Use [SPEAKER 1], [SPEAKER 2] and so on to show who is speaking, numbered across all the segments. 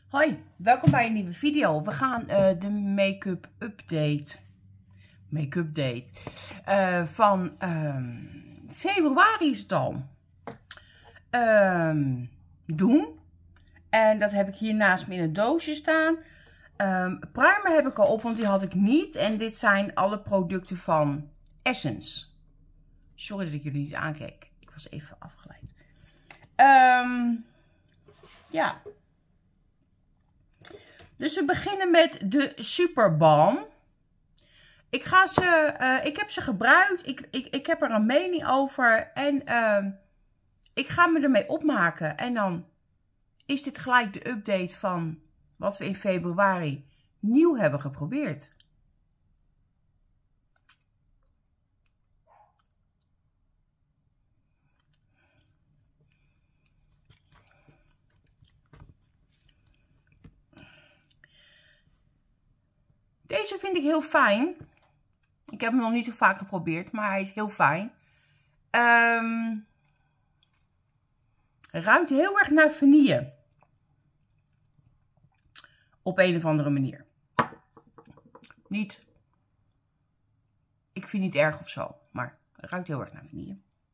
[SPEAKER 1] Hoi, welkom bij een nieuwe video. We gaan de make-up date van februari is het al doen. En dat heb ik hier naast me in een doosje staan. Primer heb ik al op, want die had ik niet. En dit zijn alle producten van Essence. Sorry dat ik jullie niet aankeek. Ik was even afgeleid. Ja. Dus we beginnen met de Super Balm. Ik heb ze gebruikt. Ik heb er een mening over. En ik ga me ermee opmaken. En dan is dit gelijk de update van wat we in februari nieuw hebben geprobeerd. Deze vind ik heel fijn. Ik heb hem nog niet zo vaak geprobeerd, maar hij is heel fijn. Ruikt heel erg naar vanille. Op een of andere manier. Niet. Ik vind het niet erg of zo, maar het ruikt heel erg naar vanille.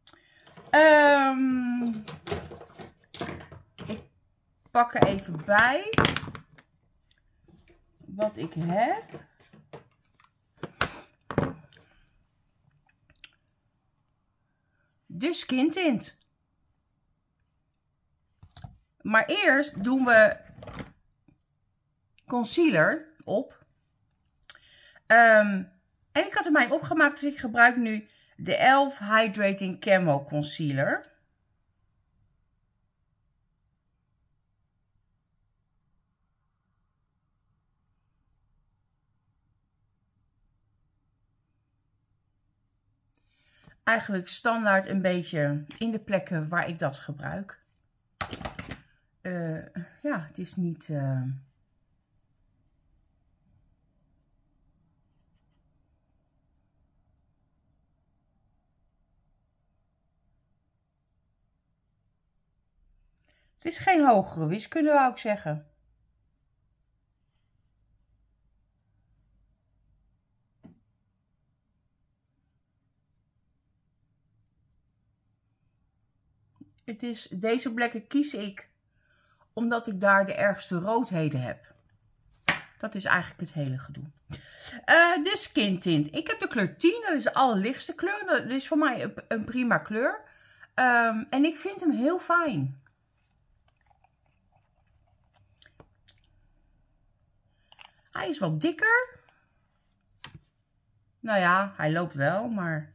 [SPEAKER 1] Ik pak er even bij wat ik heb. De skin tint. Maar eerst doen we concealer op. En ik had er mij opgemaakt, dus ik gebruik nu de e.l.f. Hydrating Camo Concealer. Eigenlijk standaard een beetje in de plekken waar ik dat gebruik. Ja, het is niet... Het is geen hogere wiskunde, wou ik zeggen. Deze plekken kies ik omdat ik daar de ergste roodheden heb. Dat is eigenlijk het hele gedoe. De skin tint. Ik heb de kleur 10. Dat is de allerlichtste kleur. Dat is voor mij een prima kleur. En ik vind hem heel fijn. Hij is wat dikker. Nou ja, hij loopt wel, maar...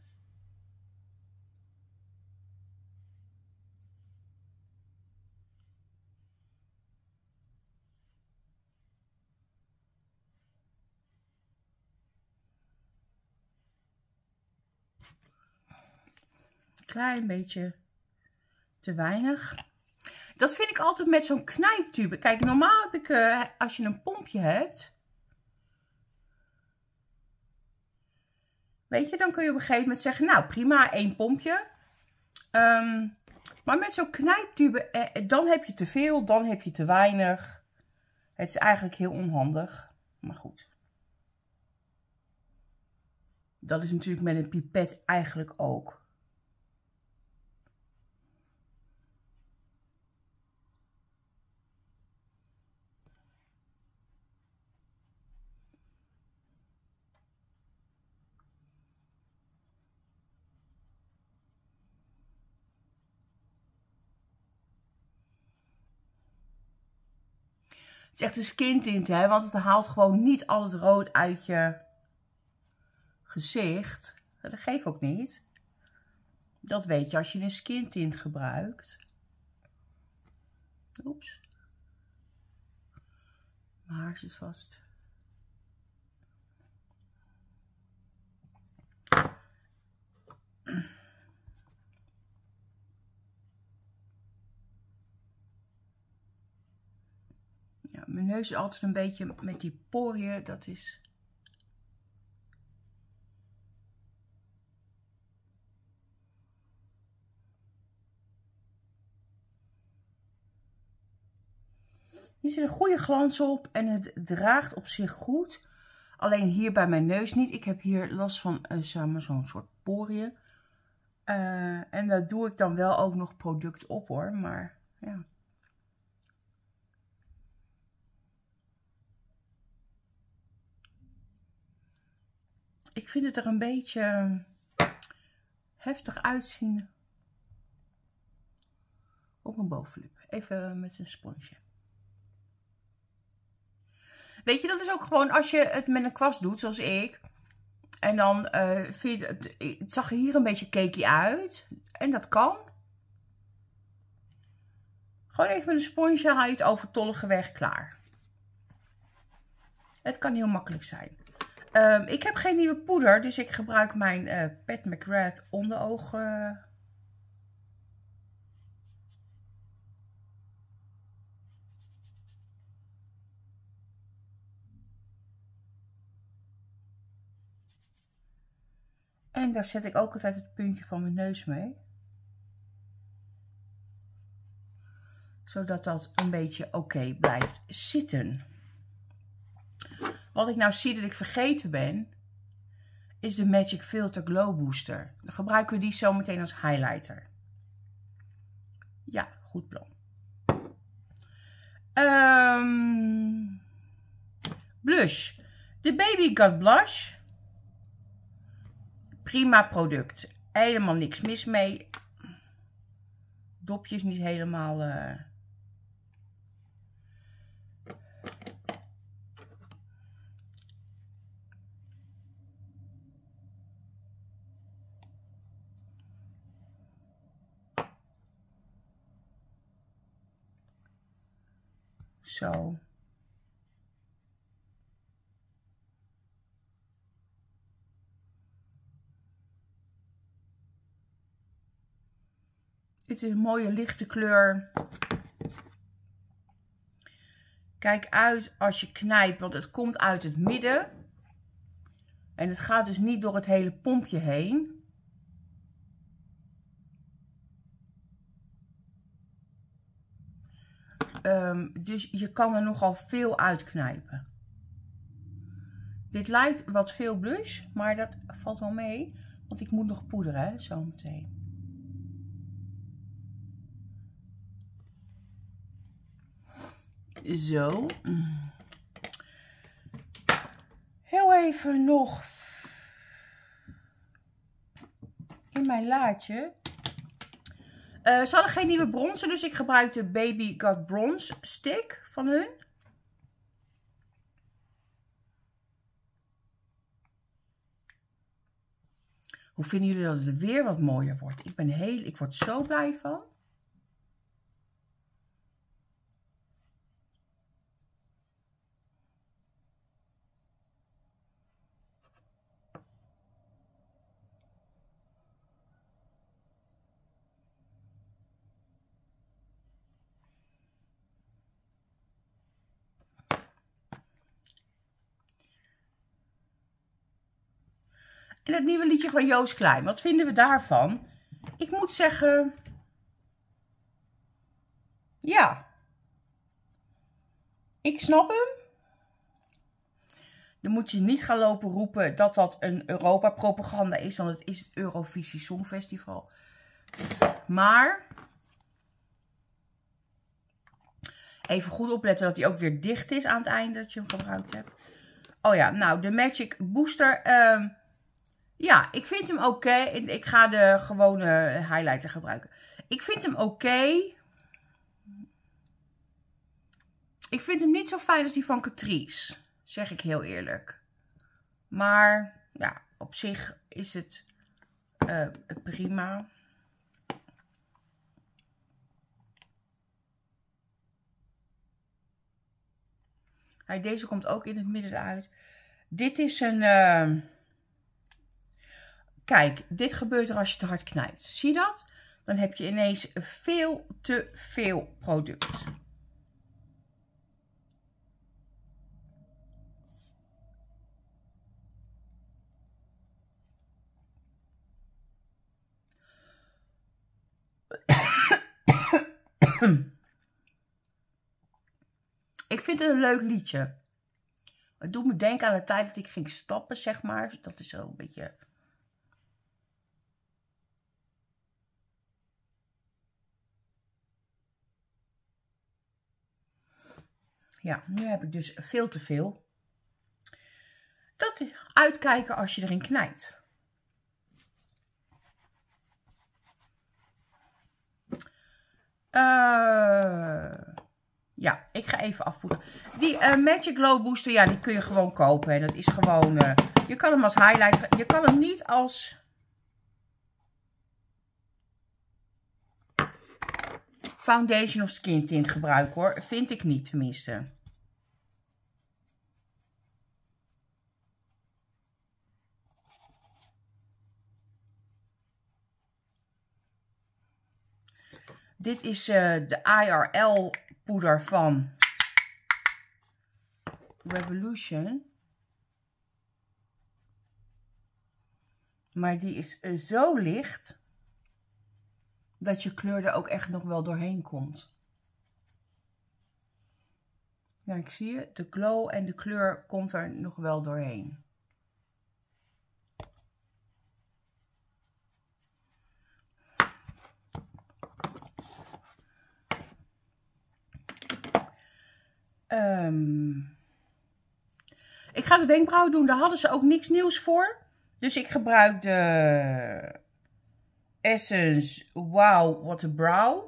[SPEAKER 1] Klein beetje te weinig. Dat vind ik altijd met zo'n knijptube. Kijk, normaal heb ik, als je een pompje hebt... Weet je, dan kun je op een gegeven moment zeggen... Nou, prima, 1 pompje. Maar met zo'n knijptube, dan heb je te veel, dan heb je te weinig. Het is eigenlijk heel onhandig. Maar goed. Dat is natuurlijk met een pipet eigenlijk ook. Het is echt een skin tint, hè, want het haalt gewoon niet al het rood uit je gezicht. Dat geeft ook niet. Dat weet je als je een skin tint gebruikt. Oeps. Mijn haar zit vast. Ja, mijn neus is altijd een beetje met die poriën, dat is... Hier zit een goede glans op en het draagt op zich goed. Alleen hier bij mijn neus niet. Ik heb hier last van zo'n soort poriën. En daar doe ik dan wel ook nog product op hoor. Maar ja. Ik vind het er een beetje heftig uitzien op mijn bovenlip. Even met een sponsje. Weet je, dat is ook gewoon als je het met een kwast doet, zoals ik. En dan vind je het zag er hier een beetje cakey uit. En dat kan. Gewoon even met een sponsje haal je het overtollige weg, klaar. Het kan heel makkelijk zijn. Ik heb geen nieuwe poeder, dus ik gebruik mijn Pat McGrath onderogen. En daar zet ik ook altijd het puntje van mijn neus mee. Zodat dat een beetje oké blijft zitten. Wat ik nou zie dat ik vergeten ben, is de Magic Filter Glow Booster. Dan gebruiken we die zo meteen als highlighter. Ja, goed plan. Blush. De Baby Got Blush. Prima product. Helemaal niks mis mee. Dopjes niet helemaal... Zo. Dit is een mooie lichte kleur. Kijk uit als je knijpt, want het komt uit het midden. En het gaat dus niet door het hele pompje heen. Dus je kan er nogal veel uitknijpen. Dit lijkt wat veel blush, maar dat valt wel mee. Want ik moet nog poederen, hè, zo meteen. Zo. Heel even nog in mijn laadje. Ze hadden geen nieuwe bronzer, dus ik gebruik de Baby Got Bronze stick van hun. Hoe vinden jullie dat het weer wat mooier wordt? Ik word zo blij van. En het nieuwe liedje van Joost Klein. Wat vinden we daarvan? Ik moet zeggen... Ja. Ik snap hem. Dan moet je niet gaan lopen roepen dat dat een Europa-propaganda is. Want het is het Eurovisie Songfestival. Maar... Even goed opletten dat hij ook weer dicht is aan het einde dat je hem gebruikt hebt. Oh ja, nou de Magic Booster... Ja, ik vind hem oké. Ik ga de gewone highlighter gebruiken. Ik vind hem oké. Ik vind hem niet zo fijn als die van Catrice. Zeg ik heel eerlijk. Maar ja, op zich is het prima. Deze komt ook in het midden uit. Dit is een... Kijk, dit gebeurt er als je te hard knijpt. Zie je dat? Dan heb je ineens veel te veel product. Ik vind het een leuk liedje. Het doet me denken aan de tijd dat ik ging stappen, zeg maar. Dat is zo een beetje... Ja, nu heb ik dus veel te veel. Dat uitkijken als je erin knijpt. Ja, ik ga even afvoeren. Die Magic Glow Booster, ja, die kun je gewoon kopen. En dat is gewoon... je kan hem als highlighter... Je kan hem niet als... foundation of skin tint gebruiken, hoor. Vind ik niet, tenminste. Dit is de IRL poeder van Revolution. Maar die is zo licht dat je kleur er ook echt nog wel doorheen komt. Ja, ik zie je. De glow en de kleur komt er nog wel doorheen. Ik ga de wenkbrauwen doen. Daar hadden ze ook niks nieuws voor. Dus ik gebruik de Essence Wow What a Brow.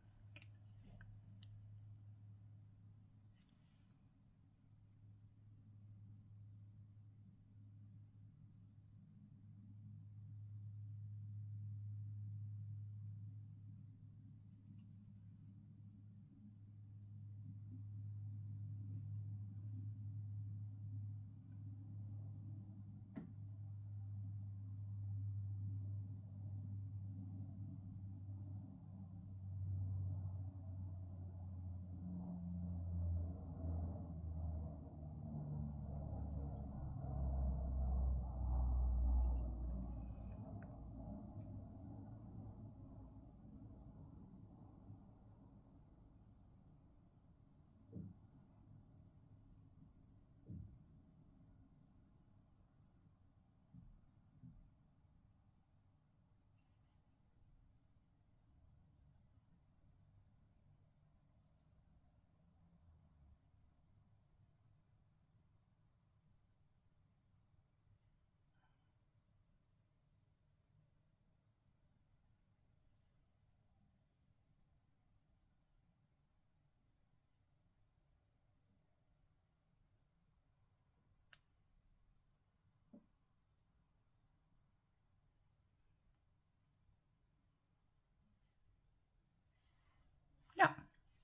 [SPEAKER 1] Ja.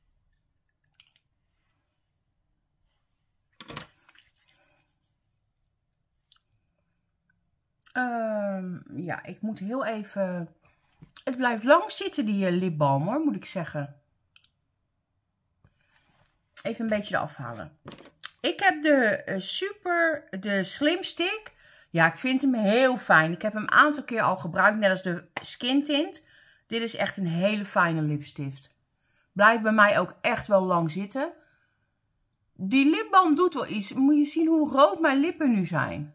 [SPEAKER 1] Ja, ik moet heel even... Het blijft lang zitten, die lipbalm, hoor, moet ik zeggen. Even een beetje eraf halen. Ik heb de Slim Stick. Ja, ik vind hem heel fijn. Ik heb hem een aantal keer al gebruikt, net als de Skin Tint. Dit is echt een hele fijne lipstift. Blijft bij mij ook echt wel lang zitten. Die lipbalm doet wel iets. Moet je zien hoe rood mijn lippen nu zijn.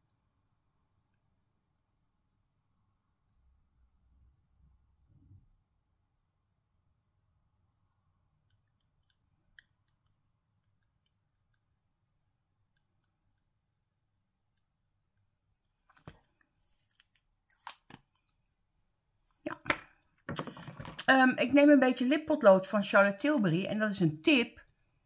[SPEAKER 1] Ik neem een beetje lippotlood van Charlotte Tilbury. En dat is een tip.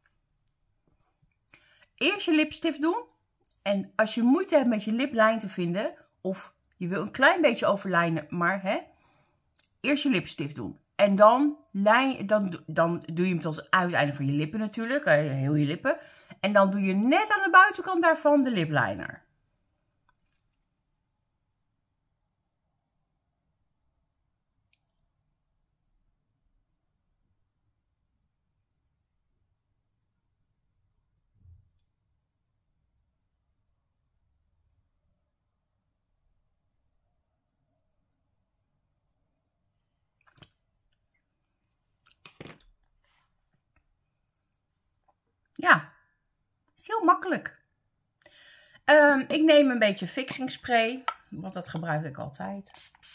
[SPEAKER 1] Eerst je lipstift doen. En als je moeite hebt met je liplijn te vinden. Of je wil een klein beetje overlijnen. Maar eerst je lipstift doen. En dan doe je hem tot het uiteinde van je lippen natuurlijk. Heel je lippen. En dan doe je net aan de buitenkant daarvan de lipliner. Ja, is heel makkelijk. Ik neem een beetje fixing spray, want dat gebruik ik altijd.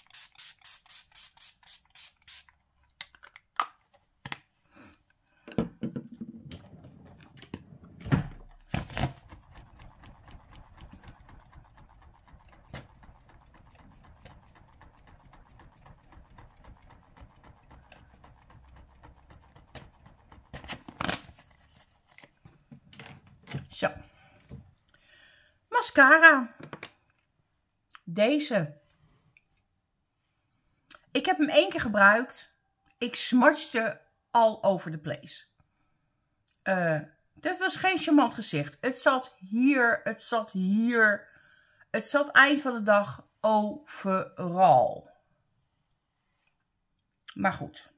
[SPEAKER 1] Zo. Mascara. Deze. Ik heb hem 1 keer gebruikt. Ik smudgede all over the place. Dit was geen charmant gezicht. Het zat hier, het zat hier. Het zat eind van de dag overal. Maar goed.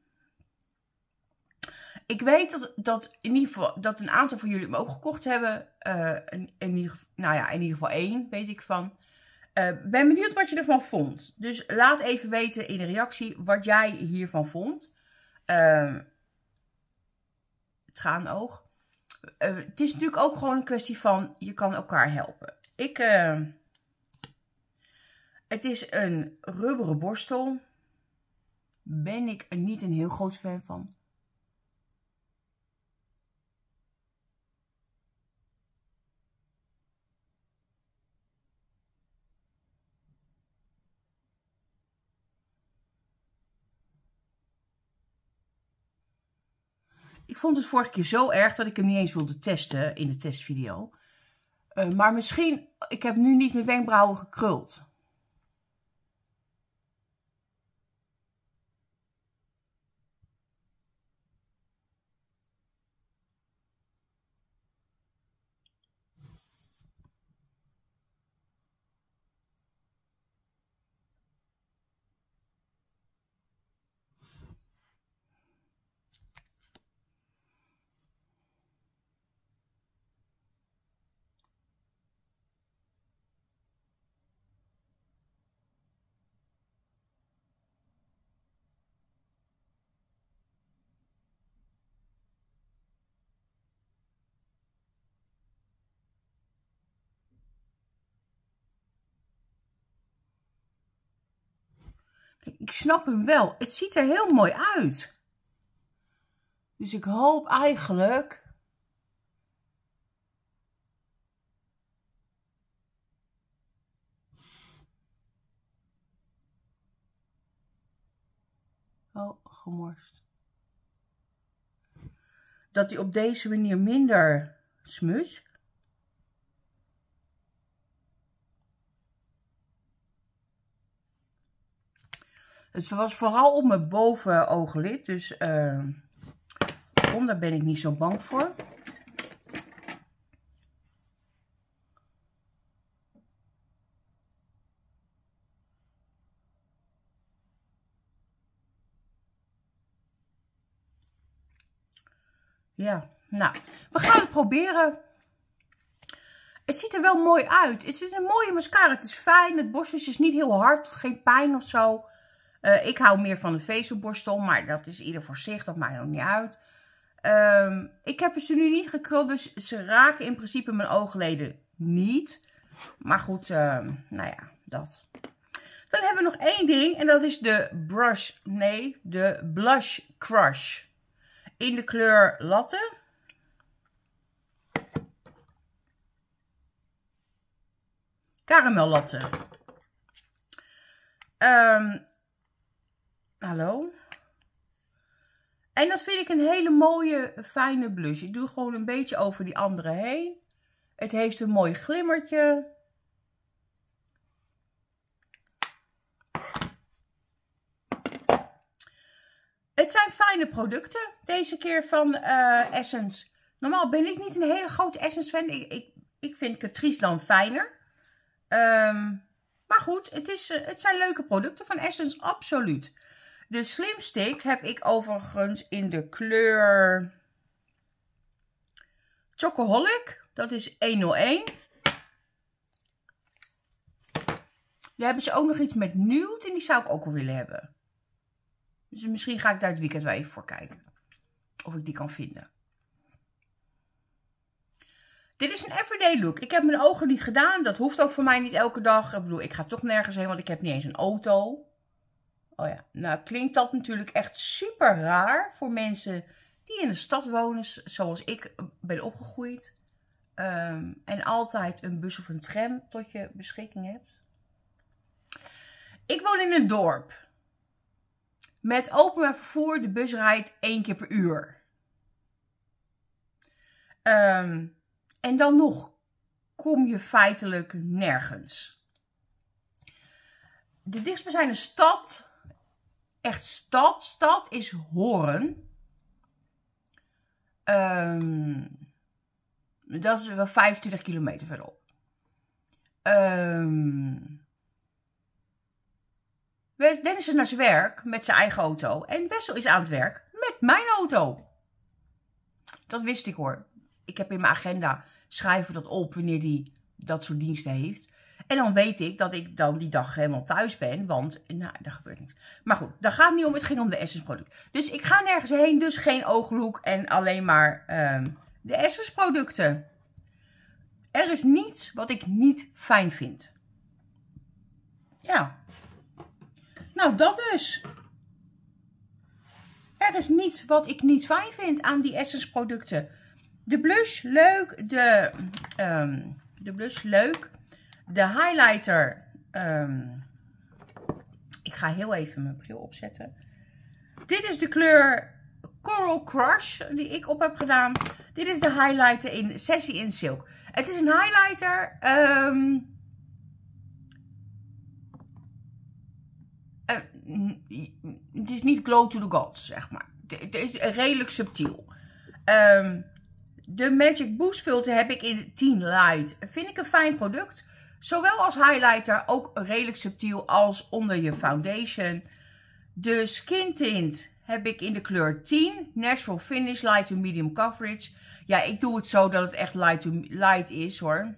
[SPEAKER 1] Ik weet dat in ieder geval dat een aantal van jullie hem ook gekocht hebben. In ieder geval 1 weet ik van. Ben benieuwd wat je ervan vond. Dus laat even weten in de reactie wat jij hiervan vond. Traanoog. Het is natuurlijk ook gewoon een kwestie van je kan elkaar helpen. Het is een rubberen borstel. Ben ik er niet een heel groot fan van. Ik vond het vorige keer zo erg dat ik hem niet eens wilde testen in de testvideo. Maar misschien, ik heb nu niet mijn wenkbrauwen gekruld. Ik snap hem wel. Het ziet er heel mooi uit. Dus ik hoop eigenlijk... Oh, gemorst. Dat hij op deze manier minder smudgt. Het was vooral op mijn bovenooglid, dus onder ben ik niet zo bang voor. Ja, nou, we gaan het proberen. Het ziet er wel mooi uit. Het is een mooie mascara. Het is fijn. Het borsteltje is niet heel hard. Geen pijn of zo. Ik hou meer van de vezelborstel. Maar dat is ieder voor zich. Dat maakt ook niet uit. Ik heb ze nu niet gekruld. Dus ze raken in principe mijn oogleden niet. Maar goed, nou ja, dat. Dan hebben we nog 1 ding. En dat is de de Blush Crush. In de kleur Latte. Caramel Latte. Hallo. En dat vind ik een hele mooie, fijne blush. Ik doe gewoon een beetje over die andere heen. Het heeft een mooi glimmertje. Het zijn fijne producten. Deze keer van Essence. Normaal ben ik niet een hele grote Essence fan. Ik vind Catrice dan fijner. Maar goed, het zijn leuke producten van Essence, absoluut. De Slim Stick heb ik overigens in de kleur Chocoholic. Dat is 101. Dan hebben ze ook nog iets met nude en die zou ik ook wel willen hebben. Dus misschien ga ik daar het weekend wel even voor kijken. Of ik die kan vinden. Dit is een everyday look. Ik heb mijn ogen niet gedaan. Dat hoeft ook voor mij niet elke dag. Ik bedoel, ik ga toch nergens heen, want ik heb niet eens een auto. Oh ja, nou klinkt dat natuurlijk echt super raar voor mensen die in de stad wonen, zoals ik ben opgegroeid. En altijd een bus of een tram tot je beschikking hebt. Ik woon in een dorp. Met openbaar vervoer, de bus rijdt 1 keer per uur. En dan nog kom je feitelijk nergens. De dichtstbijzijnde stad, echt stad is Hoorn. Dat is wel 25 kilometer verderop. Dennis is naar zijn werk met zijn eigen auto. En Wessel is aan het werk met mijn auto. Dat wist ik hoor. Ik heb in mijn agenda schrijven dat op wanneer hij dat soort diensten heeft. En dan weet ik dat ik dan die dag helemaal thuis ben. Want, nou, er gebeurt niks. Maar goed, daar gaat het niet om. Het ging om de Essence producten. Dus ik ga nergens heen. Dus geen ooglook en alleen maar de Essence producten. Er is niets wat ik niet fijn vind. Ja. Nou, dat dus. Er is niets wat ik niet fijn vind aan die Essence producten. De blush, leuk. De blush, leuk. De highlighter. Ik ga heel even mijn bril opzetten. Dit is de kleur Coral Crush die ik op heb gedaan. Dit is de highlighter in Sassy in Silk. Het is een highlighter. Het is niet glow to the gods, zeg maar. Het is redelijk subtiel. De Magic Boost filter heb ik in 10 Light. Vind ik een fijn product. Zowel als highlighter, ook redelijk subtiel als onder je foundation. De skin tint heb ik in de kleur 10. Natural Finish, Light to Medium Coverage. Ja, ik doe het zo dat het echt light to light is hoor.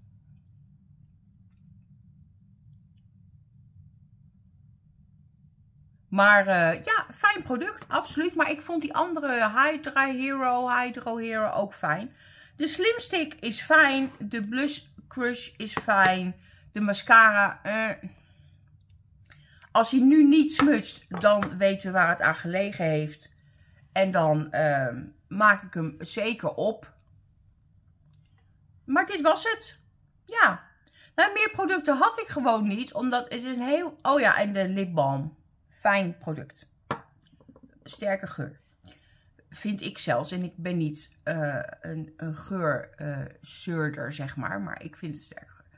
[SPEAKER 1] Maar ja, fijn product, absoluut. Maar ik vond die andere Hydro Hero ook fijn. De Slim Stick is fijn. De Blush Crush is fijn. De mascara. Als hij nu niet smutst, dan weten we waar het aan gelegen heeft. En dan maak ik hem zeker op. Maar dit was het. Ja. Nou, meer producten had ik gewoon niet. Omdat het is een heel... Oh ja, en de lipbalm. Fijn product. Sterke geur. Vind ik zelfs. En ik ben niet een geurzeurder, zeg maar. Maar ik vind het sterke geur.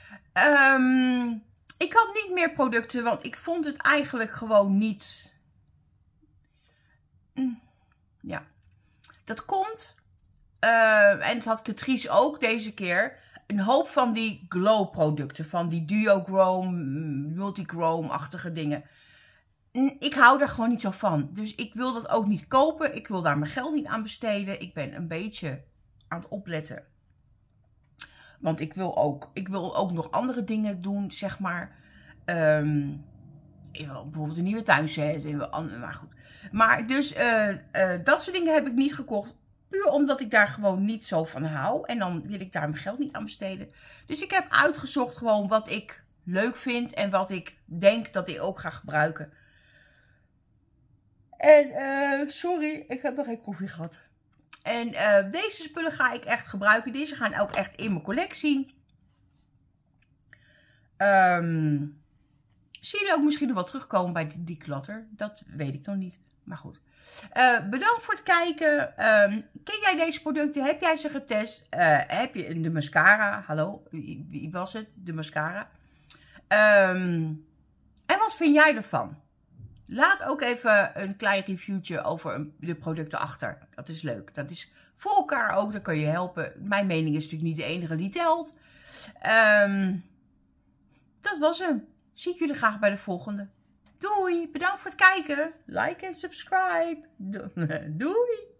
[SPEAKER 1] Ik had niet meer producten. Want ik vond het eigenlijk gewoon niet... Ja. Dat komt. En dat had Catrice ook deze keer. Een hoop van die glow producten. Van die duochrome, multichrome-achtige dingen. Ik hou er gewoon niet zo van. Dus ik wil dat ook niet kopen. Ik wil daar mijn geld niet aan besteden. Ik ben een beetje aan het opletten. Want ik wil ook nog andere dingen doen, zeg maar. Ik wil bijvoorbeeld een nieuwe tuinset. Maar goed. Maar dus dat soort dingen heb ik niet gekocht. Puur omdat ik daar gewoon niet zo van hou. En dan wil ik daar mijn geld niet aan besteden. Dus ik heb uitgezocht gewoon wat ik leuk vind. En wat ik denk dat ik ook ga gebruiken. En sorry, ik heb nog geen koffie gehad. En deze spullen ga ik echt gebruiken. Deze gaan ook echt in mijn collectie. Zie je ook misschien nog wel terugkomen bij die declutter? Dat weet ik nog niet. Maar goed. Bedankt voor het kijken. Ken jij deze producten? Heb jij ze getest? Heb je de mascara? Hallo, wie was het? De mascara. En wat vind jij ervan? Laat ook even een klein reviewtje over de producten achter. Dat is leuk. Dat is voor elkaar ook. Dan kan je helpen. Mijn mening is natuurlijk niet de enige die telt. Dat was hem. Zie ik jullie graag bij de volgende. Doei. Bedankt voor het kijken. Like en subscribe. Doei.